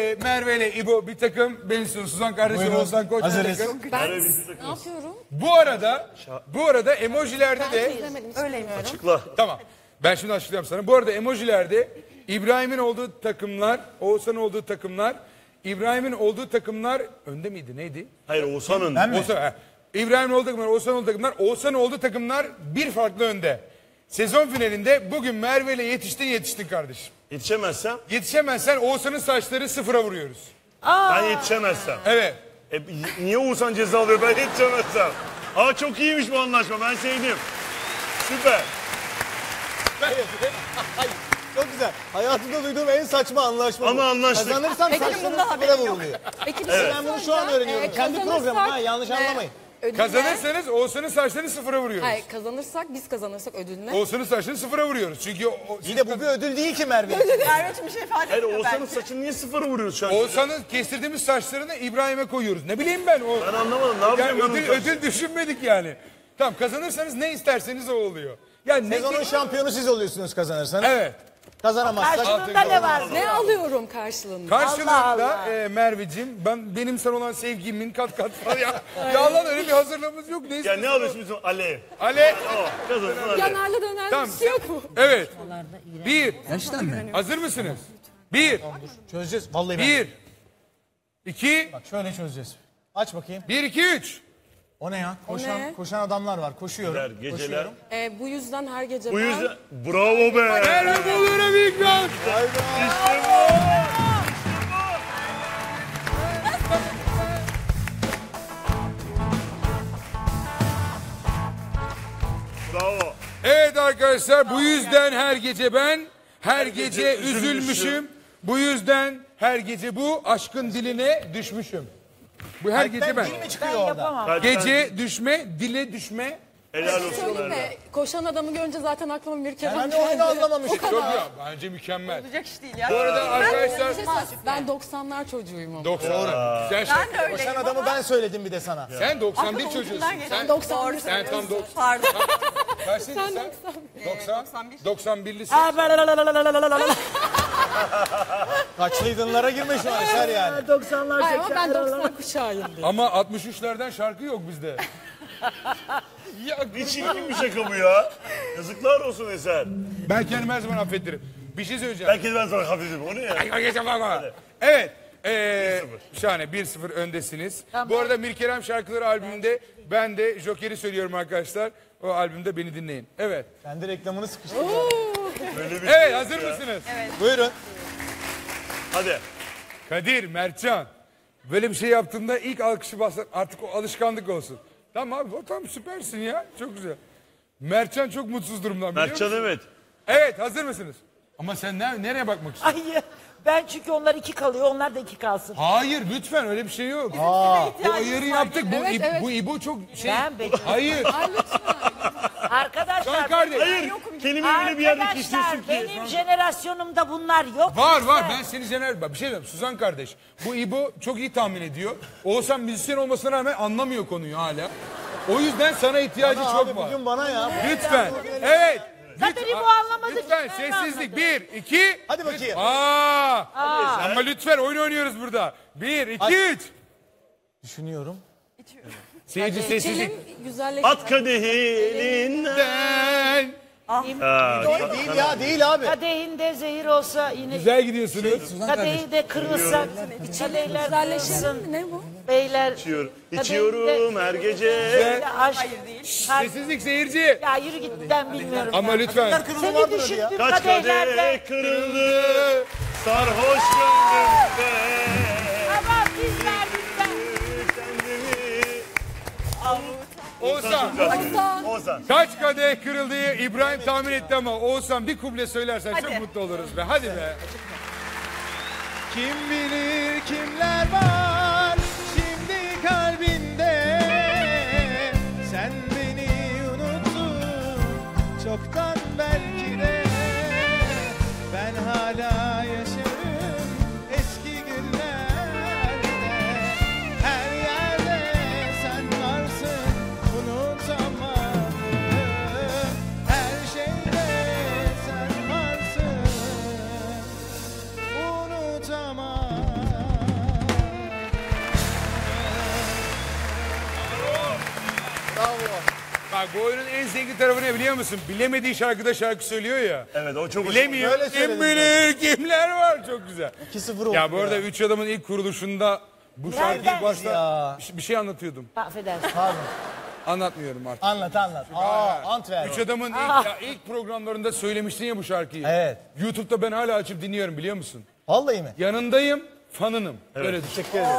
Merve ile İbo bir takım, Bensu, Suzan kardeşim, Oğuzhan Koç bir Hazırız. takım. Ben ne yapıyorum? Bu arada emojilerde de... Öyleyim. Açıkla. Tamam. Ben şimdi açıklayayım sana. Bu arada emojilerde İbrahim'in olduğu takımlar, Oğuzhan'ın olduğu takımlar, İbrahim'in olduğu takımlar önde miydi? Neydi? Hayır Oğuzhan'ın. Ben mi? İbrahim'in olduğu takımlar, Oğuzhan'ın olduğu takımlar, Oğuzhan'ın olduğu takımlar bir farklı önde. Sezon finalinde bugün Merve ile yetiştin kardeşim. Yetişemezsem Yetişemezsen Oğuzhan'ın saçları sıfıra vuruyoruz. ben yetişemezsem. Evet. Niye Oğuzhan ceza alıyor ben yetişemezsem? Aa çok iyiymiş bu anlaşma ben sevdim. Süper. Çok güzel. Hayatımda duyduğum en saçma anlaşma Ama bu. anlaştık. Kazanırsam Peki, saçlarım bunda sıfıra haberim yok. vuruluyor. Peki bir şey Ben bunu şu an öğreniyorum. Kendi programım ha, yanlış anlamayın. Kazanırsanız Oğuzhan'ın saçlarını sıfıra vuruyoruz. Hayır, biz kazanırsak ödülüne. Oğuzhan'ın saçlarını sıfıra vuruyoruz. Çünkü İyi de bu bir ödül değil ki Merve. Merveciğim bir şey ifade Hayır etmiyor Oğuzhan'ın bence. saçını niye sıfıra vuruyoruz şu an? Oğuzhan'ın kestirdiğimiz saçlarını İbrahim'e koyuyoruz. Ne bileyim ben o. Ben anlamadım ne yapacağım Yani ben onun ödül düşünmedik yani. Tamam, kazanırsanız ne isterseniz o oluyor. Yani ne Sezonun şampiyonu siz oluyorsunuz kazanırsanız. Evet. Kazanamazsak. Karşılığında ne var? Ne alıyorum karşılığında? Karşılığında Allah. Merveciğim benim sana olan sevgimin kat falan ya. Ya lan öyle bir hazırlığımız yok. Ne Ya istiyorsun? ne alıyorsun bizim Alev? Ale. O kazanırsın Alev. Yanarlı dönerli Tamam. bir şey yok mu? Evet. Bir. Hazır mısınız? Bir. Çözeceğiz. Vallahi ben. Bir. İki. Bak şöyle çözeceğiz. Aç bakayım. Bir, iki, üç. O ne ya? ne? Koşan adamlar var. Koşuyorum. Geceler. Koşuyorum. Bu yüzden her gece Bu ben... yüzden bravo be. Merve Bolur'a bir ikram. İşte bu. Bravo. Evet arkadaşlar, bu yüzden her gece ben, her gece üzülmüşüm. Bu yüzden her gece bu aşkın diline düşmüşüm. Bu her gece ben. Dil mi çıkıyor orada? Yapamam. Gece düşme, dile düşme. Helal olsun Söyleyeyim Merve. mi? Koşan adamı görünce zaten aklıma bir kere... Ben de onu da anlamamışım. Çok ya, bence mükemmel. Olacak iş değil ya. Bu arada arkadaşlar... Ben 90'lar çocuğuyum ama. 90. Sen, Ben de öyleyim. Koşan adamı ben söyledim bir de sana. sen 91 çocuğusun. Sen 91. Sen tam 90. Pardon. Kaçlıydın sen? 90. 91'lisin. Kaçlıydınlara girme şu an eser yani. 90'lar Hayır ama ben 80'ler. 90 kuşağıyım. Ama 63'lerden şarkı yok bizde. Ya Ne çirkin bir şaka bu ya. Yazıklar olsun Eser. ben kendimi her zaman affettirim. Bir şey söyleyeceğim. Belki de ben sana hafifim. O ne ya? Evet. Şahane 1-0 öndesiniz. Bu arada Mirkerem Şarkıları albümünde ben de Joker'i söylüyorum arkadaşlar. O albümde beni dinleyin. Evet. Kendi reklamını sıkıştırdın. Böyle bir Evet, hazır mısınız? Buyurun. Hadi. Kadir, Mertcan. Böyle bir şey yaptığında ilk alkışı basar. Artık o alışkanlık olsun. Tamam abi, tamam süpersin ya. Çok güzel. Mertcan çok mutsuz durumdan, biliyor Mertcan musun? evet. Evet, hazır mısınız? Ama sen nereye bakmak istiyorsun? Ay ben çünkü onlar 2 kalıyor, onlar da 2 kalsın. Hayır, lütfen öyle bir şey yok. Bu ayarı yaptık. Bu İbo çok şey... Ben beceririm. Hayır. Arkadaşlar, Can kardeş. Hayır. Kelimeyi öyle bir yerde istiyorsun ki. benim jenerasyonumda bunlar yok. Var. Ben seni bir şey diyeyim. Suzan kardeş. Bu İbo çok iyi tahmin ediyor. Oğuzhan müzisyen olmasına rağmen anlamıyor konuyu hala. O yüzden sana ihtiyacı Bana çok abi var. bugün bana ya. Lütfen. Evet. Zaten İbo anlamadı ki, Lütfen ben sessizlik. anladım. 1, 2. Hadi bakayım. Ama lütfen oyun oynuyoruz burada. 1, 2, 3. Düşünüyorum. Seyirci sessizlik. Çelim güzelleşti. At kadehi elinden. Değil ya, değil abi. Kadehinde zehir olsa yine... Güzel gidiyorsunuz. Kadehi de kırılsa, içerler Güzelleşti. kırılsın. Ne bu? Beyler... İçiyorum her gece. Böyle aşk... Sessizlik seyirci. Ya yürü git, ben bilmiyorum. Ama lütfen. Seni düşündüm Kaç kadehlerde. kadeh kırıldı. Sarhoş gönlümde. Ama biz verdik ben. Oğuzhan. Kaç kadeh kırıldığı İbrahim tahmin etti ama Oğuzhan bir kuble söylersen çok mutlu oluruz be. Hadi be. Kim bilir kimler var şimdi kalbinde. Sen beni unuttun çoktan belki de. Ben hala yaşarım eski günlerde. Her yerde sen varsın unutamam. Her şeyde sen varsın unutamam. Bak bu oyunun en zengin tarafı ne biliyor musun? Bilemediği şarkıda şarkı söylüyor ya. Evet o çok Bilemiyor. Öyle Kim söyledim bilir kimler var. Çok güzel. 2-0 oldu. Ya bu arada Üç Adam'ın ilk kuruluşunda bu şarkıyı Nereden? başta Ya. bir şey anlatıyordum. Affedersin. Pardon. Anlatmıyorum artık. Anlat. Antwerp. Üç Adam'ın ilk programlarında söylemiştin ya bu şarkıyı. Evet. YouTube'da ben hala açıp dinliyorum biliyor musun? Vallahi mi? Yanındayım, fanınım. Öyle düşün. Teşekkür ederim.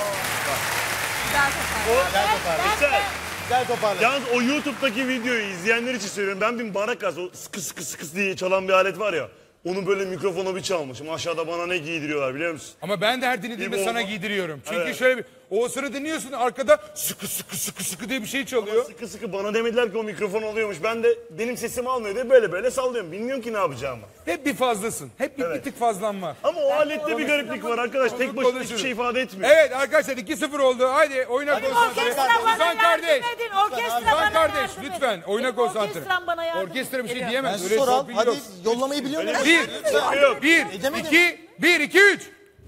Güzel toparladın. Yalnız o YouTube'daki videoyu izleyenler için söylüyorum. Ben bir marakas, o sıkı sıkı sıkı diye çalan bir alet var ya. Onu böyle mikrofona bir çalmışım. Aşağıda bana ne giydiriyorlar biliyor musun? Ama ben de her dinlediğimde İbo sana olma. giydiriyorum. Çünkü Evet. şöyle bir o sırada dinliyorsun arkada sıkı diye bir şey çalıyor. Sıkı sıkı bana demediler ki o mikrofon oluyormuş. Ben de benim sesimi almıyor diye böyle sallıyorum. Bilmiyorum ki ne yapacağımı. Hep bir fazlasın. Hep bir tık fazlan var. Ama o alette bir gariplik var arkadaş. Tek başına hiçbir Konuşuruz. şey ifade etmiyor. Evet arkadaşlar 2-0 oldu. Haydi oyuna konsantre. Orkestra bana Ozan kardeş. yardım edin. Orkestra Ozan bana kardeş yardım edin. lütfen oyuna konsantre. Orkestram bana yardım edin. Orkestra bir şey Ben diyemez. Öyle soral. torpil Hadi yok. yollamayı biliyor musun? Yok. 1, 2, 3.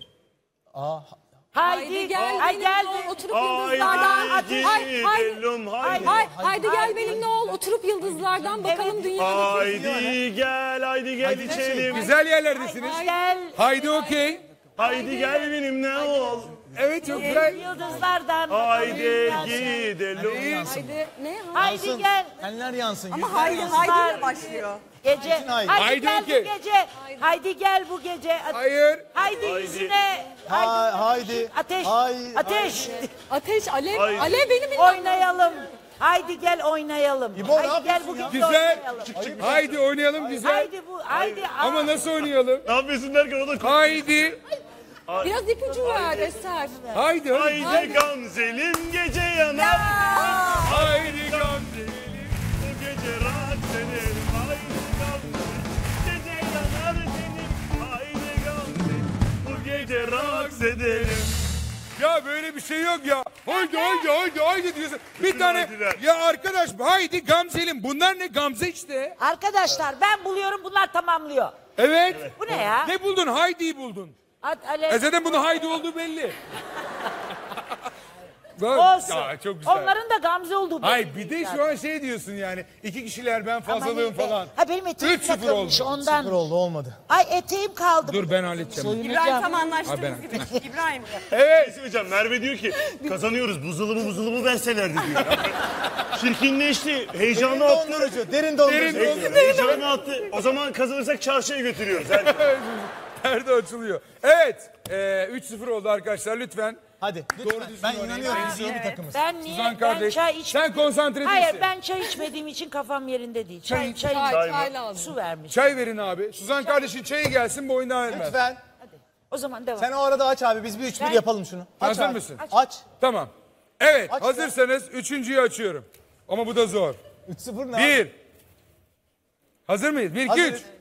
Haydi gel Haydi benimle gel. ol oturup yıldızlardan. Haydi gidelim haydi. Haydi gel benimle ol oturup yıldızlardan bakalım dünyada. Haydi gel içelim. Güzel yerlerdesiniz. Gel. Haydi okey. Haydi gel benimle ol. Evet çok güzel. Yıldızlardan. Haydi bakalım. gidelim. Haydi ne? Haydi gel. Enler yansın. Ama yüzler haydi yansın. haydi başlıyor. Gece. haydi. Haydi Haydi gel okey. bu gece. Haydi gel bu gece. Hayır. Haydi yüzüne. Haydi. Ateş. Haydi. Ateş. Ateş alev Haydi. alev benim Oynayalım. Haydi gel oynayalım. İbo, ne Haydi gel yapıyorsun bu ya? gece Güzel. oynayalım. Haydi oynayalım güzel. Haydi bu. Haydi. Ama nasıl oynayalım? Ne yapıyorsun derken o da Haydi. biraz ipucu ver Eser. Haydi. Haydi Gamzelim gece yanar. Haydi Gamzelim bu gece rahat senin. Haydi Gamzelim gece yanar senin. Haydi Gamzelim bu gece rahat edelim. Ya böyle bir şey yok ya. Haydi diyorsun. Bir tane haydiler. ya arkadaş haydi Gamzelim. Bunlar ne Gamze işte. Arkadaşlar ben buluyorum bunlar tamamlıyor. Evet. Bu ne ya? Ne buldun? Haydi'yi buldun. Zaten bunun haydi olduğu belli. Olsun. Ya, çok güzel. Onların da Gamze olduğu belli. Hayır bir de şu an şey diyorsun yani. 2 kişiler ben fazlalığım falan. Ha benim eteğim 3-0 takılmış oldu. ondan. 0 oldu olmadı. Ay eteğim kaldı. Dur ben halledeceğim. İbrahim tam Ha, anlaştığımız ben- gibi. İbrahim. Evet. Hocam Merve diyor ki kazanıyoruz buzdolabı verselerdi diyor. Çirkinleşti. Heyecanı attı. Dondurucu, derin dondurucu. Heyecanı attı. O zaman kazanırsak çarşıya götürüyoruz. Yani Perde açılıyor. Evet. 3-0 oldu arkadaşlar lütfen. Hadi lütfen. Ben inanıyorum biz iyi bir takımız. Ben niye? Suzan Ben kardeş. çay içmedim. Sen konsantre Hayır değilsin. ben çay içmediğim için kafam yerinde değil. Çay Çay lazım. su vermiş. Çay verin abi. Suzan kardeşin çayı gelsin bu oyundan vermez. Lütfen. O zaman devam. Sen o arada aç abi biz bir 3-1 yapalım şunu. Aç Hazır abi. mısın? Aç. Tamam. Evet Aç hazırsanız üçüncüyü açıyorum. Ama bu da zor. 3-0 ne abi? 1. Hazır mıyız? 1, 2, Hazırız. 3.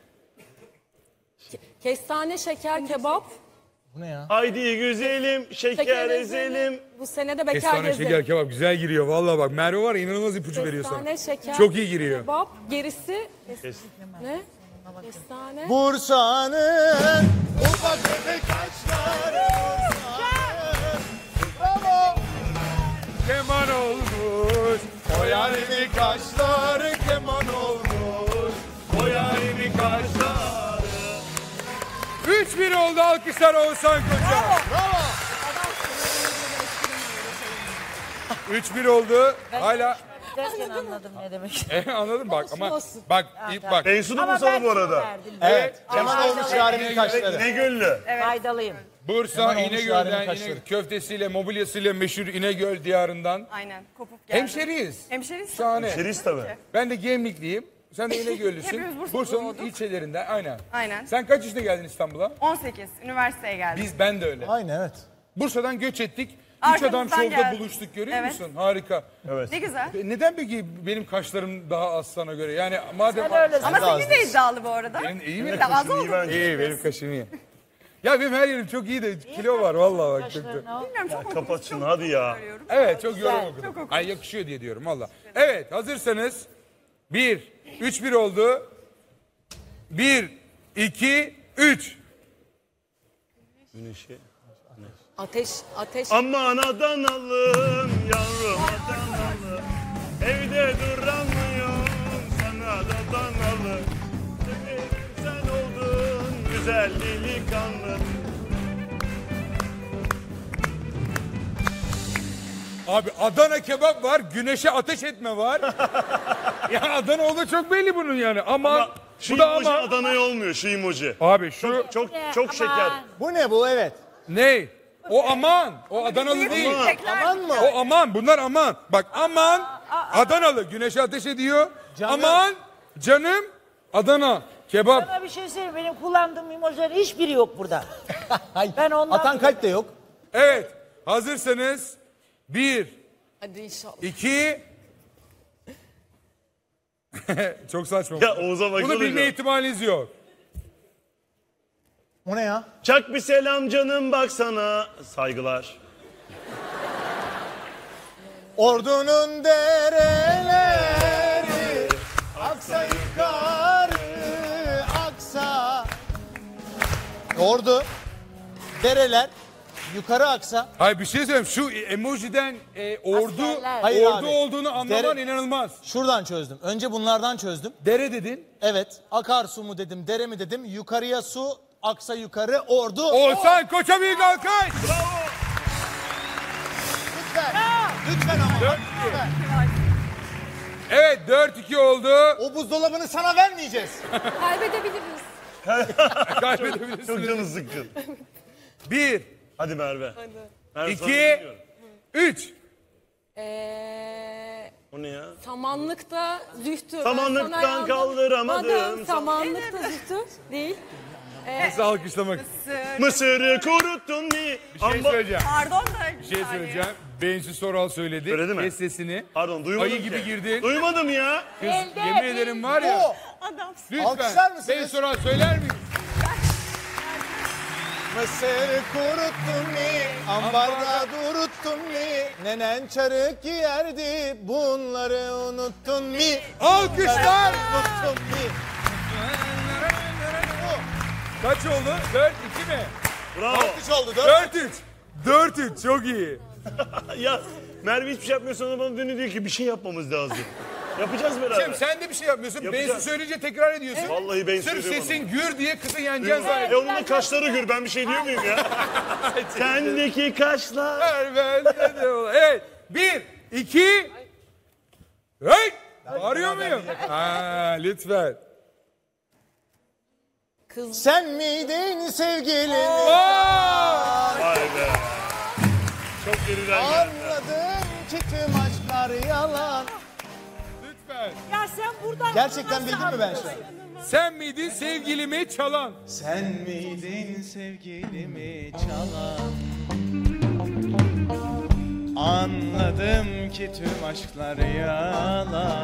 Kestane şeker kebap. Bu ne ya? haydi güzelim şeker ezelim. Bu sene de bekar Kestane gezelim. şeker kebap güzel giriyor. Vallahi bak Merve var ya inanılmaz ipucu veriyor sana. Kestane şeker. Çok iyi giriyor. Kebap gerisi. Ne? Kestane. Bursa'nın ufak tefek taşları. Bravo. Keman olmuş. O yarimi kaşları keman olmuş. O yarimi kaşları. 3-1 oldu alkışlar Oğuzhan Koç'a. Bravo. 3-1 oldu. Hala Derken anladım ne demek. anladın bak ama olsun. bak bak. Ensu da Ama Bursalı ben bu arada. verdim. Evet. Keman olmuş yarimin kaşları. İnegöllü. Faydalıyım. Bursa Keman olmuş İnegöl'den yarimin kaşları. köftesiyle mobilyasıyla meşhur İnegöl diyarından. Aynen kopup geldi. Hemşeriyiz. Hemşeriyiz. Şahane. Şeris tabii. Ben de Gemlikliyim. Sen de İnegöllüsün. Hepimiz Bursa'da Bursa'nın doğduk. ilçelerinden aynen. Aynen. Sen kaç yaşında geldin İstanbul'a? 18. Üniversiteye geldim. Ben de öyle. Aynen evet. Bursa'dan göç ettik. Üç Arkamızdan adam şovda geldi. buluştuk görüyor Evet. musun? Harika. Ne güzel. Neden peki benim kaşlarım daha az sana göre? Yani madem... Sen öylesin. Ama senin de iddialı bu arada. Benim iyi mi? Bir de az İyi oldu. bence. İyi benim kaşım iyi. Ya benim her yerim çok iyi de kilo var vallahi bak. Çok, çok. Bilmiyorum çok Kapat şunu hadi ya. Evet çok yorum okudum. Ay yakışıyor diye diyorum valla. Evet hazırsanız 3-1 oldu. 1, 2, 3. Ateş. Aman Adanalım yavrum Adanalım. Evde duramıyor sana da danalı. Sen oldun güzel delikanlı. Abi Adana kebap var, güneşe ateş etme var. Ya Adana olduğu çok belli bunun yani. Ama Şu bu da emoji ama. Adana'ya olmuyor şu emoji. Abi şu Çok şeker. Bu ne bu? Evet. ne? O aman. O Adanalı değil. Aman mı? O aman. Bunlar aman. Bak aman. Adanalı güneşe ateş ediyor. Canım. Aman. Canım. Adana. Kebap. Sana bir şey söyleyeyim. Benim kullandığım emojilerin hiçbiri yok burada. Ben ondan... Atan kalp de yok. Evet. Hazırsanız 1, Hadi inşallah. 2. Çok saçma. Ya Oğuz'a baksana. Bunu bilme ya. ihtimaliniz yok. O ne ya? Çak bir selam canım baksana. Saygılar. Ordunun dereleri aksa yukarı aksa. Ordu, dereler yukarı aksa. Hayır bir şey söyleyeyim. Şu emojiden ordu Askerler. Hayır ordu abi. olduğunu anlaman Dere- inanılmaz. Şuradan çözdüm. Önce bunlardan çözdüm. Dere dedin. Evet. Akarsu mu dedim, dere mi dedim. Yukarıya su, aksa yukarı, ordu. Oğuzhan Koç'a büyük alkış. Lütfen. Lütfen ama. Lütfen. Evet 4-2 oldu. O buzdolabını sana vermeyeceğiz. Kaybedebiliriz. Çok Kaybedebilirsiniz. canı sıkkın. 1, Hadi Merve. Merve, 2, sana dinliyorum. 3. O ne ya? Samanlıkta zühtü. Samanlıktan Ben sana yandım. kaldıramadım. Samanlıkta zühtü değil. Nasıl alkışlamak? Mısırı kuruttun ni. Bir şey söyleyeceğim. Pardon da. Bir şey söyleyeceğim. Bensi Soral söyledi. Söyledi mi? Kes sesini. Pardon duymadım Ayı ki. gibi girdin. Duymadım ya. Kız, yemin ederim var ya. O. Alkışlar Lütfen. mısınız? Bensi Soral söyler miyiz? Mısır kuruttun mi? Ambarda duruttun mi? Nenen çarık giyerdi. Bunları unuttun mi? Alkışlar. Unuttun mi? Kaç oldu? 4-2 mi? Bravo. Alkış oldu. Dört. 4-3. 4-3 çok iyi. Ya Merve hiçbir şey yapmıyor sonra bana dönüyor diyor ki bir şey yapmamız lazım. Yapacağız beraber. Cem sen de bir şey yapmıyorsun. Yapacağız. Bensi söyleyince tekrar ediyorsun. Vallahi ben Sırf söylüyorum sesin gür diye kızı yeneceksin ona. zaten. Onun kaşları gür ben bir şey diyor muyum ya? Sendeki kaşlar. Bende de olur. Evet. 1, 2. Hey! Bağırıyor muyum? Ha, lütfen. Sen miydin sevgilim? Vay be. Çok geriden geldi. Anladım ki tüm aşklar yalan. Lütfen. Ya sen buradan... Gerçekten bildin mi ben şu an? Sen miydin sevgilimi çalan? Sen miydin sevgilimi çalan? Anladım ki tüm aşklar yalan.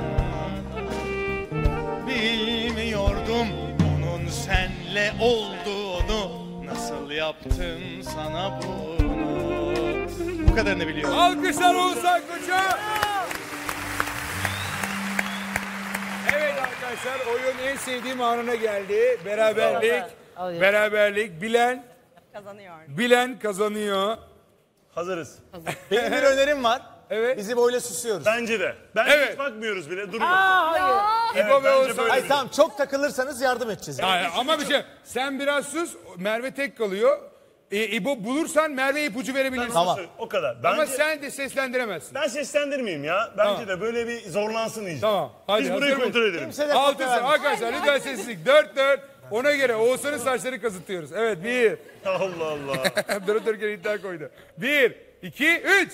Bilmiyordum onun senle olduğunu. Nasıl yaptım sana bunu? Bu kadarını biliyorum. Alkışlar Oğuzhan Koç'a. Evet arkadaşlar oyun en sevdiğim anına geldi. Beraberlik. Alıyor. Beraberlik. Kazanıyor. Bilen kazanıyor. Hazırız. Benim bir önerim var. Evet. Bizi böyle susuyoruz. Bence de. Bence Evet. hiç bakmıyoruz bile. Duruyor. Hayır. İbo ve bence Oğuzhan. böyle. Ay tamam çok takılırsanız yardım edeceğiz. Hayır, ama bir şey. Sen biraz sus. Merve tek kalıyor. İbo bulursan Merve'ye ipucu verebilirsin. Tamam. O kadar. Ama Bence, sen de seslendiremezsin. ben seslendirmeyeyim ya. Bence Tamam. de böyle bir zorlansın iyice. Tamam. Hadi, Biz hazır burayı mıyız? kontrol edelim. Kimse de 6 kopya vermez. arkadaşlar lütfen sessizlik. 4-4. Ona göre Oğuzhan'ın saçları kazıtıyoruz. Evet 1. Allah Allah. Durup dururken iddia koydu. 1, 2, 3.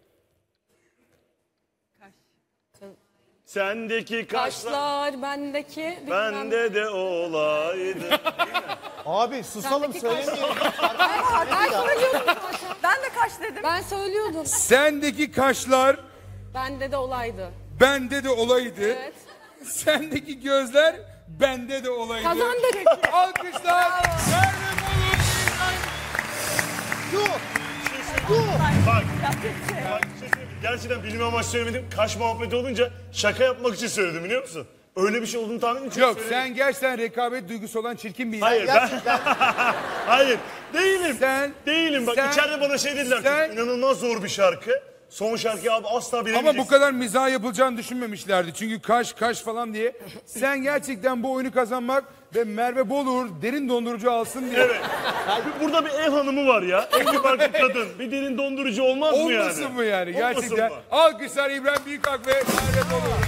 Sendeki kaşlar Kaşlar bendeki. bende de olaydı. Abi susalım söylemeyelim. Ben söylüyordum zaten. Ben de kaç dedim. Ben söylüyordum. Sendeki kaşlar Bende de olaydı. bende de olaydı. Evet. Sendeki gözler bende de olaydı. Kazandık. Alkışlar. Merve Bulut. Bak. Bak, bir şey söyleyeyim. Gerçekten bilim amaçlı söylemedim. Kaş muhabbeti olunca şaka yapmak için söyledim biliyor musun? Öyle bir şey olduğunu tahmin etmiyorum. Yok sen gerçekten rekabet duygusu olan çirkin bir insan. Hayır ben... Hayır değilim. Sen- değilim. Bak sen- içeride bana şey dediler. sen- İnanılmaz zor bir şarkı. Son şarkıyı abi asla bilemeyeceksin. Ama bu kadar mizah yapılacağını düşünmemişlerdi. Çünkü kaş falan diye. Sen gerçekten bu oyunu kazanmak ve Merve Boluğur derin dondurucu alsın diye. Evet. Burada bir ev hanımı var ya. Evli barklı kadın. Bir derin dondurucu olmaz mı yani? Olmasın mı yani? Olmasın Gerçekten. mı? Alkışlar İbrahim Büyükak ve Merve Boluğur.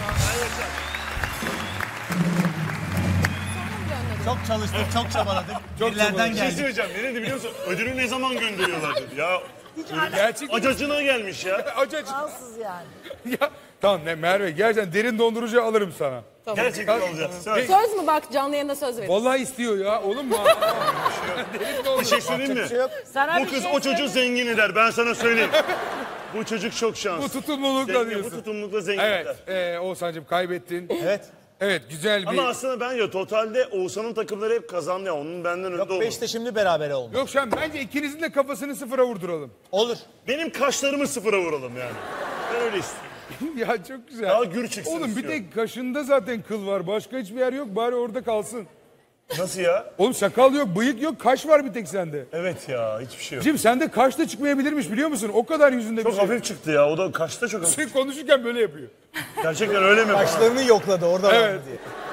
Çok çalıştık, çok çabaladık. Çok Birilerden çabaladık. Bir şey geldik. söyleyeceğim. Ne dedi biliyor musun? Ödülü ne zaman gönderiyorlar dedi. Ya Gerçekten. acacına gelmiş ya. Acacı. Şanssız yani. Ya, tamam ne Merve gerçekten derin dondurucu alırım sana. Gerçekten olacak. Söyle. Söz mü bak canlı yayında söz verin. Vallahi istiyor ya olur mu? Derin Bir dondurucu. şey söyleyeyim mi? Sana Bu bir kız şey o çocuğu söyleyeyim. zengin eder. Ben sana söyleyeyim. Bu çocuk çok şanslı. Bu tutumlulukla Zengin, bu diyorsun. tutumlulukla zengin Evet eder. Oğuzhan'cığım kaybettin. Evet. Evet güzel bir... Ama aslında ben ya totalde Oğuzhan'ın takımları hep kazandı ya. Onun benden önde Yok oldu. 5'te şimdi beraber oldu. Yok şu an bence ikinizin de kafasını sıfıra vurduralım. Olur. Benim kaşlarımı sıfıra vuralım yani. Ben öyle istiyorum. Ya çok güzel. Daha gür çıksın Oğlum bir istiyorum. tek kaşında zaten kıl var. Başka hiçbir yer yok. Bari orada kalsın. Nasıl ya? Oğlum sakal yok, bıyık yok, kaş var bir tek sende. Evet ya hiçbir şey yok. Cim sende kaş da çıkmayabilirmiş biliyor musun? O kadar yüzünde Çok bir şey. hafif çıktı ya. O da kaşta çok hafif. Sen konuşurken böyle yapıyor. Gerçekten öyle mi? Başlarını yokladı orada var mı Evet. diye.